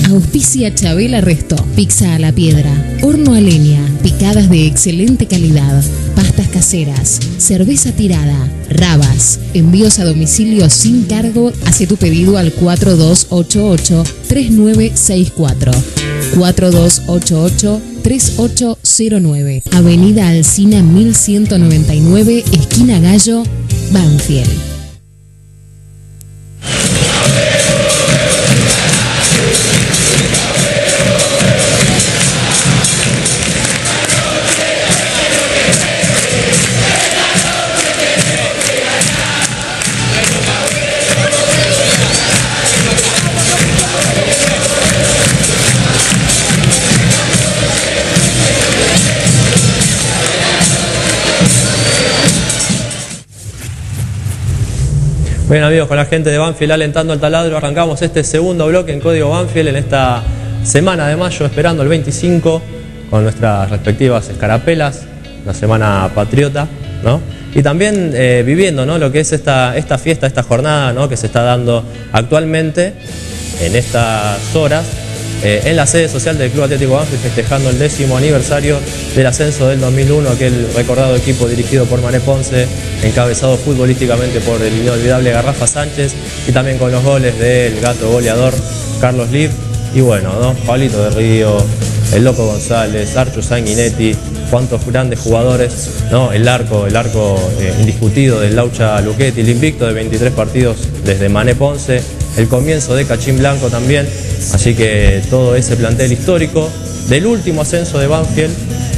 Auspicia Chabela Resto, pizza a la piedra, horno a leña, picadas de excelente calidad, pastas caseras, cerveza tirada, rabas, envíos a domicilio sin cargo. Hace tu pedido al 4288-3964, 4288-3809, Avenida Alsina 1199, esquina Gallo, Banfield. Bien amigos, con la gente de Banfield alentando al taladro, arrancamos este segundo bloque en Código Banfield en esta semana de mayo, esperando el 25 con nuestras respectivas escarapelas, una semana patriota, ¿no? Y también viviendo, ¿no?, lo que es esta fiesta, esta jornada, ¿no?, que se está dando actualmente en estas horas en la sede social del Club Atlético Banfield, festejando el 10º aniversario del ascenso del 2001, aquel recordado equipo dirigido por Mané Ponce, encabezado futbolísticamente por el inolvidable Garrafa Sánchez, y también con los goles del gato goleador Carlos Liv, y bueno, ¿no?, Pablito de Río, el Loco González, Archu Sanguinetti, cuántos grandes jugadores, ¿no?, el arco indiscutido del Laucha Luchetti, el invicto de 23 partidos desde Mané Ponce, el comienzo de Cachín Blanco también, así que todo ese plantel histórico del último ascenso de Banfield,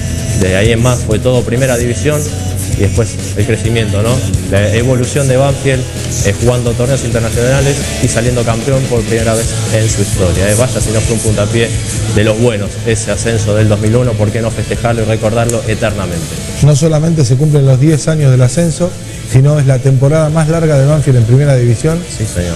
de ahí en más fue todo primera división, y después el crecimiento, ¿no?, la evolución de Banfield jugando torneos internacionales y saliendo campeón por primera vez en su historia. Vaya si no fue un puntapié de los buenos ese ascenso del 2001, ¿por qué no festejarlo y recordarlo eternamente? No solamente se cumplen los 10 años del ascenso, sino es la temporada más larga de Banfield en primera división. Sí, señor.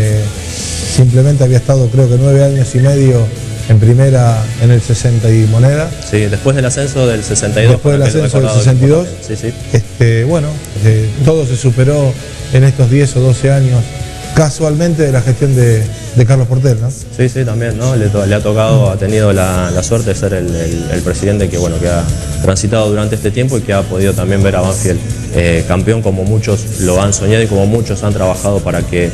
Simplemente había estado creo que 9 años y medio en primera en el 60 y moneda. Sí, después del ascenso del 62. Después del ascenso del 62. Sí, sí. Bueno, todo se superó en estos 10 o 12 años, casualmente, de la gestión de Carlos Portel, ¿no? Sí, sí, también, ¿no? Le ha tocado, ha tenido la suerte de ser el presidente que ha transitado durante este tiempo y que ha podido también ver a Banfield campeón, como muchos lo han soñado y como muchos han trabajado para que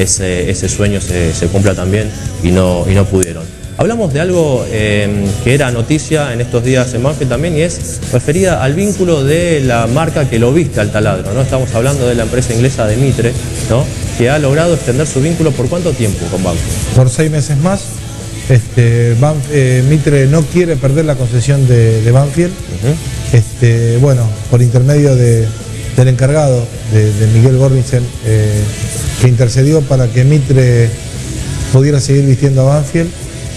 ese sueño se cumpla también y no pudieron. Hablamos de algo que era noticia en estos días en Banfield también, y es referida al vínculo de la marca que lo viste al taladro, ¿no? Estamos hablando de la empresa inglesa de Mitre, ¿no?, que ha logrado extender su vínculo. ¿Por cuánto tiempo con Banfield? Por 6 meses más. Mitre no quiere perder la concesión de Banfield. Bueno, por intermedio del encargado, de Miguel Gornissen, que intercedió para que Mitre pudiera seguir vistiendo a Banfield.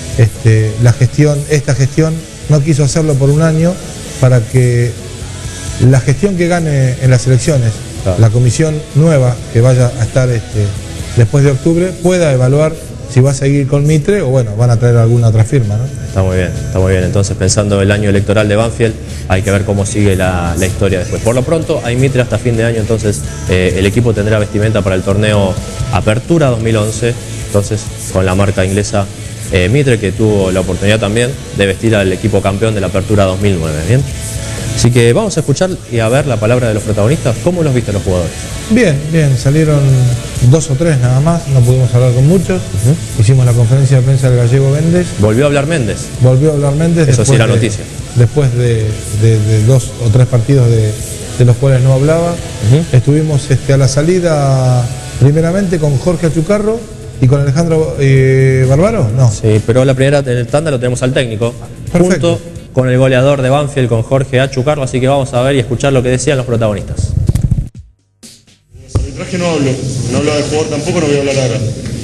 Esta gestión no quiso hacerlo por un año para que la gestión que gane en las elecciones, claro, la comisión nueva que vaya a estar después de octubre, pueda evaluar si va a seguir con Mitre o bueno, van a traer alguna otra firma, ¿no? Está muy bien. Entonces, pensando en el año electoral de Banfield, hay que ver cómo sigue la historia después. Por lo pronto, hay Mitre hasta fin de año, entonces el equipo tendrá vestimenta para el torneo Apertura 2011, entonces con la marca inglesa Mitre, que tuvo la oportunidad también de vestir al equipo campeón de la Apertura 2009, ¿bien? Así que vamos a escuchar y a ver la palabra de los protagonistas. ¿Cómo los viste los jugadores? Bien, salieron 2 o 3 nada más, no pudimos hablar con muchos. Hicimos la conferencia de prensa del gallego Méndez. ¿Volvió a hablar Méndez? Volvió a hablar Méndez. Eso sí era noticia. Después de 2 o 3 partidos de los cuales no hablaba. Estuvimos a la salida primeramente con Jorge Achucarro y con Alejandro Bárbaro, ¿no? Sí, pero la primera en el tanda lo tenemos al técnico. Perfecto. Junto con el goleador de Banfield, con Jorge Achucarro, así que vamos a ver y escuchar lo que decían los protagonistas. Los arbitrajes no hablo del jugador tampoco, no voy a hablar ahora.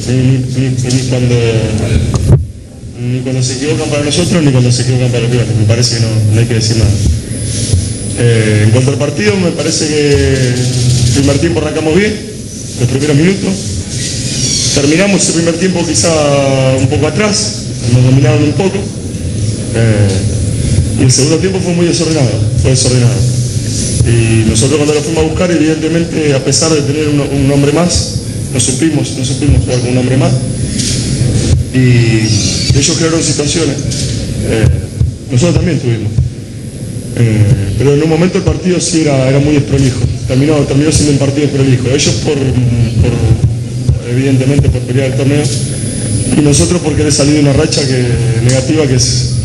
Ni cuando se equivocan para nosotros, ni cuando se equivocan para los rivales. Me parece que no hay que decir nada. En cuanto al partido, me parece que el primer tiempo arrancamos bien, los primeros minutos. Terminamos ese primer tiempo quizá un poco atrás, nos dominaron un poco. Y el segundo tiempo fue muy desordenado, Y nosotros cuando lo fuimos a buscar, evidentemente, a pesar de tener un hombre más, no supimos jugar con un hombre más. y ellos crearon situaciones. Nosotros también tuvimos. Pero en un momento el partido sí era muy desprolijo. Terminó siendo un partido desprolijo. Ellos evidentemente por pelear el torneo, y nosotros por querer salir de una racha negativa que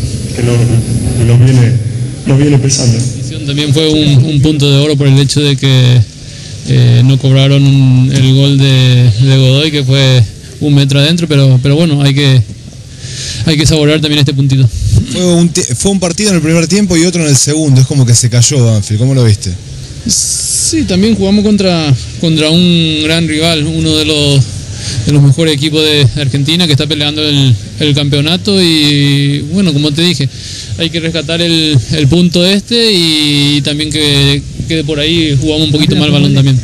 nos viene pesando. También fue un punto de oro por el hecho de que no cobraron el gol de Godoy, que fue 1 metro adentro, pero bueno, hay que saborear también este puntito. Fue un partido en el primer tiempo y otro en el segundo, es como que se cayó Banfield, ¿cómo lo viste? Sí, también jugamos contra un gran rival, uno de los mejores equipos de Argentina que está peleando el campeonato, y bueno, como te dije, hay que rescatar el punto y también que por ahí jugamos un poquito más el balón también.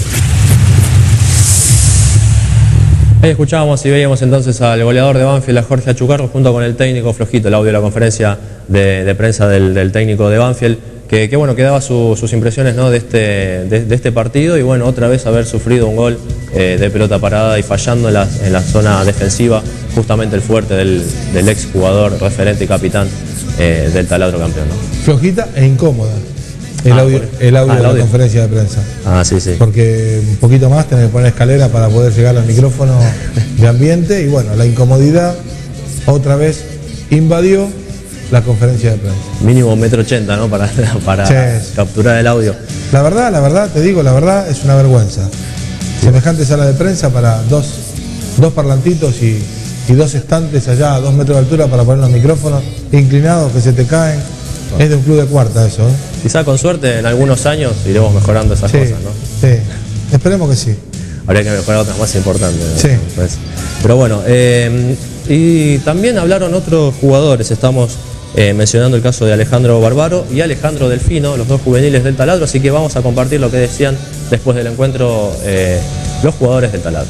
Ahí escuchábamos y veíamos entonces al goleador de Banfield, a Jorge Achucarro, junto con el técnico Flojito, el audio de la conferencia de prensa del técnico de Banfield, que bueno, que daba sus impresiones, ¿no?, de este partido, y bueno, otra vez haber sufrido un gol de pelota parada y fallando en la zona defensiva, justamente el fuerte del ex jugador, referente y capitán del Taladro campeón, ¿no? Flojita e incómoda el audio de la conferencia de prensa. Sí. Porque un poquito más tenés que poner escalera para poder llegar al micrófono de ambiente, y bueno, la incomodidad otra vez invadió la conferencia de prensa. Mínimo 1,80 m, ¿no?, para sí, capturar el audio. La verdad, te digo, la verdad es una vergüenza. Semejante sala de prensa para dos parlantitos y 2 estantes allá a 2 metros de altura para poner los micrófonos inclinados que se te caen. Es de un club de cuarta eso, ¿eh? Quizá con suerte en algunos años iremos mejorando esas cosas, ¿no? Sí, esperemos que sí. Habría que mejorar otras más importantes, ¿no? Sí. Pues, pero bueno, y también hablaron otros jugadores. Estamos mencionando el caso de Alejandro Barbaro y Alejandro Delfino, los 2 juveniles del Taladro, así que vamos a compartir lo que decían después del encuentro los jugadores del Taladro.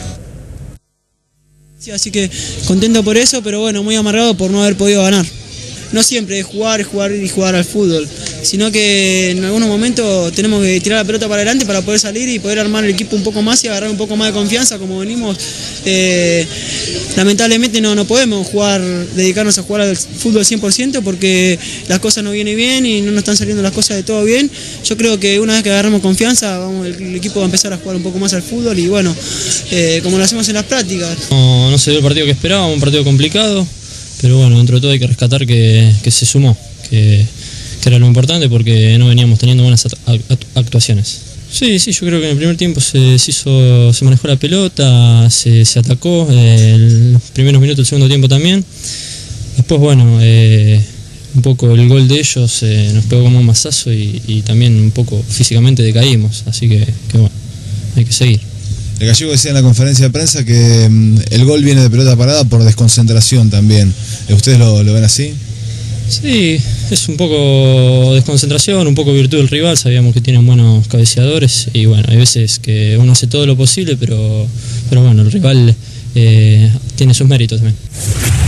Sí, así que contento por eso, pero bueno, muy amargado por no haber podido ganar. No siempre es jugar al fútbol, sino que en algunos momentos tenemos que tirar la pelota para adelante para poder salir y poder armar el equipo un poco más y agarrar un poco más de confianza como venimos. Lamentablemente no podemos dedicarnos a jugar al fútbol 100% porque las cosas no vienen bien y no nos están saliendo las cosas de todo bien. Yo creo que una vez que agarramos confianza, el equipo va a empezar a jugar un poco más al fútbol y bueno, como lo hacemos en las prácticas. No se dio el partido que esperábamos, un partido complicado. Pero bueno, dentro de todo hay que rescatar que se sumó, que era lo importante porque no veníamos teniendo buenas actuaciones. Sí, yo creo que en el primer tiempo se manejó la pelota, se atacó, los primeros minutos del segundo tiempo también. Después, bueno, un poco el gol de ellos nos pegó como un mazazo y también un poco físicamente decaímos, así que bueno, hay que seguir. El Gallego decía en la conferencia de prensa que el gol viene de pelota parada por desconcentración también. ¿Ustedes lo ven así? Sí, es un poco desconcentración, un poco virtud del rival. Sabíamos que tienen buenos cabeceadores y bueno, hay veces que uno hace todo lo posible, pero bueno, el rival tiene sus méritos también.